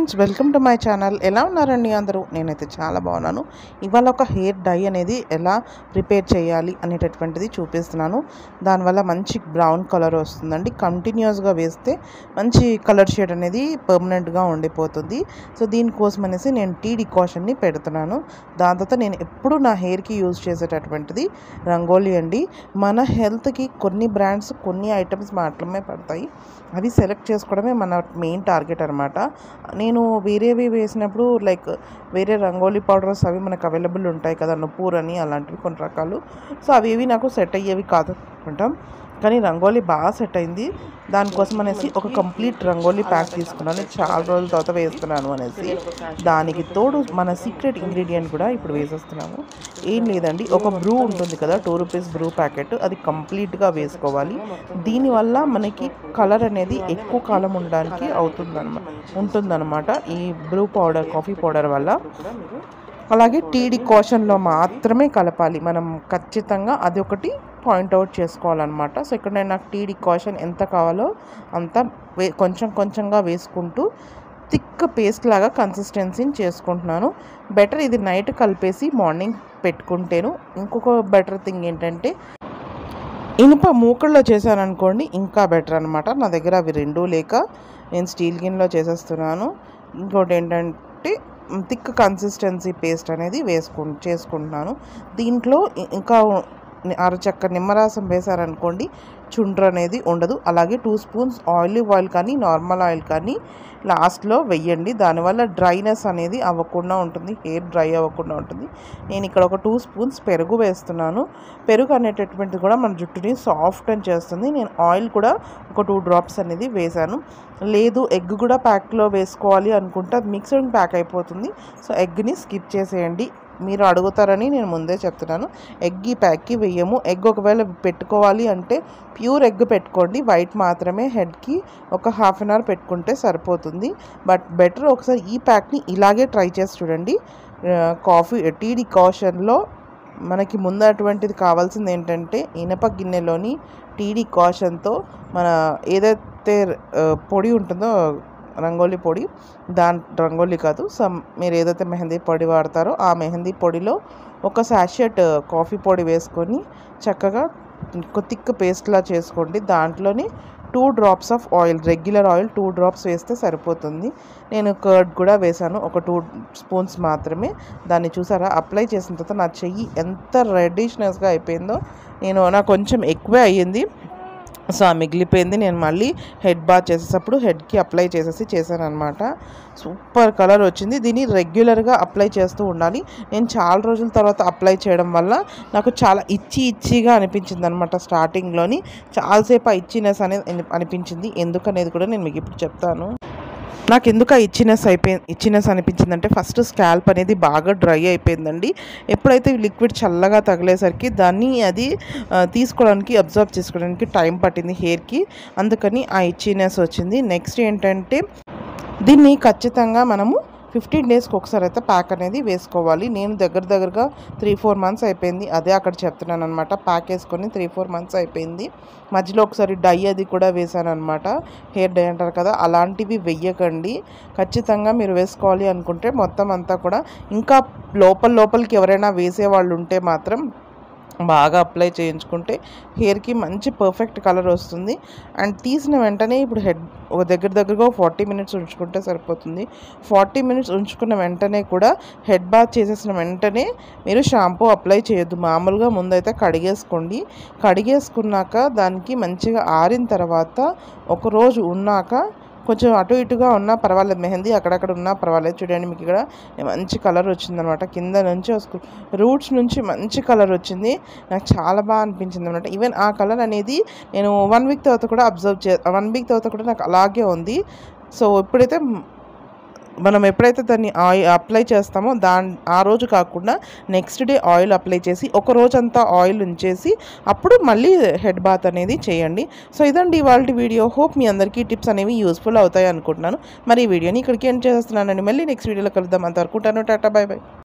Friends, welcome to my channel. ఎలా ఉన్నారండి అందరూ? నేనైతే చాలా బాగున్నాను. ఇవాళ ఒక హెయిర్ డై అనేది ఎలా ప్రిపేర్ చేయాలి అనేటటువంటిది చూపిస్తున్నాను. దానివల్ల మంచి బ్రౌన్ కలర్ వస్తుందండి. కంటిన్యూస్గా వేస్తే మంచి కలర్ షేడ్ అనేది పర్మనెంట్గా ఉండిపోతుంది. సో దీనికోసం అనేసి నేను టీ డికాషన్ని పెడుతున్నాను. దాని తర్వాత నేను ఎప్పుడు నా హెయిర్కి యూజ్ చేసేటటువంటిది రంగోలీ అండి. మన హెల్త్కి కొన్ని బ్రాండ్స్ కొన్ని ఐటమ్స్ మాత్రమే పడతాయి. అవి సెలెక్ట్ చేసుకోవడమే మన మెయిన్ టార్గెట్ అనమాట. నేను వేరేవి వేసినప్పుడు లైక్ వేరే రంగోలీ పౌడర్స్ అవి మనకు అవైలబుల్ ఉంటాయి కదా, నుపూర్ అని అలాంటివి కొన్ని రకాలు. సో అవి నాకు సెట్ అయ్యేవి కాదు అనుకుంటాం, కానీ రంగోలీ బాగా సెట్ అయింది. దానికోసం అనేసి ఒక కంప్లీట్ రంగోలీ ప్యాక్ తీసుకున్నాను. చాలా రోజుల తర్వాత వేస్తున్నాను అనేసి. దానికి తోడు మన సీక్రెట్ ఇంగ్రీడియంట్ కూడా ఇప్పుడు వేసేస్తున్నాము. ఏం లేదండి, ఒక బ్రూ ఉంటుంది కదా, 2 రూపీస్ బ్రూ ప్యాకెట్, అది కంప్లీట్గా వేసుకోవాలి. దీనివల్ల మనకి కలర్ అనేది ఎక్కువ కాలం ఉండడానికి ఉంటుందన్నమాట ఈ బ్రూ పౌడర్, కాఫీ పౌడర్ వల్ల. అలాగే టీ డికాషన్లో మాత్రమే కలపాలి మనం, ఖచ్చితంగా అది ఒకటి పాయింట్అవుట్ చేసుకోవాలన్నమాట. సో ఇక్కడ నేను నాకు టీ డికాషన్ ఎంత కావాలో అంత కొంచెం కొంచెంగా వేసుకుంటూ థిక్ పేస్ట్ లాగా కన్సిస్టెన్సీని చేసుకుంటున్నాను. బెటర్ ఇది నైట్ కలిపేసి మార్నింగ్ పెట్టుకుంటేను. ఇంకొక బెటర్ థింగ్ ఏంటంటే, ఇనుప మూకల్లో చేశాను అనుకోండి ఇంకా బెటర్ అనమాట. నా దగ్గర అవి రెండూ లేక నేను స్టీల్ గిన్నెలో చేసేస్తున్నాను. ఇంకోటి ఏంటంటే థిక్ కన్సిస్టెన్సీ పేస్ట్ అనేది చేసుకుంటున్నాను. దీంట్లో ఇంకా అరచక్క నిమ్మరసం వేశారనుకోండి చుండ్రు అనేది ఉండదు. అలాగే 2 స్పూన్స్ ఆలివ్ ఆయిల్ కానీ నార్మల్ ఆయిల్ కానీ లాస్ట్లో వెయ్యండి. దానివల్ల డ్రైనెస్ అనేది అవ్వకుండా ఉంటుంది, హెయిర్ డ్రై అవ్వకుండా ఉంటుంది. నేను ఇక్కడ ఒక 2 స్పూన్స్ పెరుగు వేస్తున్నాను. పెరుగు అనేటటువంటిది కూడా మన జుట్టుని సాఫ్ట్ అని చేస్తుంది. నేను ఆయిల్ కూడా ఒక 2 డ్రాప్స్ అనేది వేశాను. లేదు ఎగ్ కూడా ప్యాక్లో వేసుకోవాలి అనుకుంటే అది మిక్స్డ్ ప్యాక్ అయిపోతుంది. సో ఎగ్ని స్కిప్ చేసేయండి. మీరు అడుగుతారని నేను ముందే చెప్తున్నాను, ఎగ్ ఈ ప్యాక్కి వెయ్యము. ఎగ్ ఒకవేళ పెట్టుకోవాలి అంటే ప్యూర్ ఎగ్ పెట్టుకోండి, వైట్ మాత్రమే హెడ్కి ఒక హాఫ్ అన్ అవర్ పెట్టుకుంటే సరిపోతుంది. బట్ బెటర్ ఒకసారి ఈ ప్యాక్ని ఇలాగే ట్రై చేసి చూడండి. టీ డికాషన్లో మనకి ముందటువంటిది కావాల్సింది ఏంటంటే, ఇనప గిన్నెలోని టీ డికాషన్తో మన ఏదైతే పొడి ఉంటుందో రంగోలీ పొడి, రంగోలీ కాదు, మీరు ఏదైతే మెహందీ పొడి వాడతారో ఆ మెహందీ పొడిలో ఒక సాషెట్ కాఫీ పొడి వేసుకొని చక్కగా థిక్ పేస్ట్లా చేసుకోండి. దాంట్లోని 2 drops of oil, regular oil 2 drops వేస్తే సరిపోతుంది. నేను కర్డ్ కూడా వేశాను, ఒక 2 స్పూన్స్ మాత్రమే. దాన్ని చూసారా, అప్లై చేసిన తర్వాత నా చెయ్యి ఎంత రెడ్డిష్నెస్గా అయిపోయిందో. నాకు కొంచెం ఎక్కువే అయ్యింది, సో మిగిలిపోయింది. నేను మళ్ళీ హెడ్ బాత్ చేసేటప్పుడు హెడ్కి అప్లై చేశాను అనమాట. సూపర్ కలర్ వచ్చింది. దీన్ని రెగ్యులర్గా అప్లై చేస్తూ ఉండాలి. నేను చాలా రోజుల తర్వాత అప్లై చేయడం వల్ల నాకు చాలా ఇచ్చిగా అనిపించింది అనమాట. స్టార్టింగ్లోని చాలాసేపు ఆ ఇచ్చినెస్ అనేది అనిపించింది. ఎందుకనేది కూడా నేను మీకు ఇప్పుడు చెప్తాను. నాకు ఎందుకు ఆ ఇచ్చినెస్ అనిపించిందంటే, ఫస్ట్ స్కాల్ప్ అనేది బాగా డ్రై అయిపోయిందండి. ఎప్పుడైతే లిక్విడ్ చల్లగా తగిలేసరికి దాన్ని అది తీసుకోవడానికి, అబ్జర్వ్ చేసుకోవడానికి టైం పట్టింది హెయిర్కి, అందుకని ఆ ఇచ్చినెస్ వచ్చింది. నెక్స్ట్ ఏంటంటే, దీన్ని ఖచ్చితంగా మనము 15 డేస్కి ఒకసారి అయితే ప్యాక్ అనేది వేసుకోవాలి. నేను దగ్గరగా 3-4 మంత్స్ అయిపోయింది, అదే అక్కడ చెప్తున్నాను అనమాట. ప్యాక్ వేసుకొని 3-4 మంత్స్ అయిపోయింది. మధ్యలో ఒకసారి డై అది కూడా వేసాను అనమాట, హెయిర్ డై అంటారు కదా, అలాంటివి వెయ్యకండి. ఖచ్చితంగా మీరు వేసుకోవాలి అనుకుంటే మొత్తం అంతా కూడా, ఇంకా లోపలికి ఎవరైనా వేసేవాళ్ళు ఉంటే మాత్రం బాగా అప్లై చేయించుకుంటే హెయిర్కి మంచి పర్ఫెక్ట్ కలర్ వస్తుంది. అండ్ తీసిన వెంటనే ఇప్పుడు హెడ్ ఒక దగ్గరగా 40 మినిట్స్ ఉంచుకుంటే సరిపోతుంది. 40 మినిట్స్ ఉంచుకున్న వెంటనే కూడా హెడ్ బాత్ చేసేసిన వెంటనే మీరు షాంపూ అప్లై చేయొద్దు. మామూలుగా ముందైతే కడిగేసుకున్నాక దానికి మంచిగా ఆరిన తర్వాత ఒక రోజు ఉన్నాక కొంచెం అటు ఇటుగా ఉన్నా పర్వాలేదు, మెహందీ అక్కడక్కడ ఉన్నా పర్వాలేదు. చూడండి, మీకు ఇక్కడ మంచి కలర్ వచ్చిందనమాట. కింద నుంచి రూట్స్ నుంచి మంచి కలర్ వచ్చింది. నాకు చాలా బాగా అనిపించింది అనమాట. ఈవెన్ ఆ కలర్ అనేది నేను 1 వీక్ తర్వాత కూడా 1 వీక్ తర్వాత కూడా నాకు అలాగే ఉంది. సో ఇప్పుడైతే మనం ఎప్పుడైతే దాన్ని అప్లై చేస్తామో ఆ రోజు కాకుండా నెక్స్ట్ డే ఆయిల్ అప్లై చేసి ఒక రోజంతా ఆయిల్ ఉంచేసి అప్పుడు మళ్ళీ హెడ్ బాత్ అనేది చేయండి. సో ఇదండి ఇవాళ వీడియో. హోప్ మీ అందరికీ టిప్స్ అనేవి యూస్ఫుల్ అవుతాయి అనుకుంటున్నాను. మరి ఈ వీడియోని ఇక్కడికి ఎండ్ చేస్తున్నానండి. మళ్ళీ నెక్స్ట్ వీడియోలో కలుద్దాం. అంతవరకు టాటా, బై బై.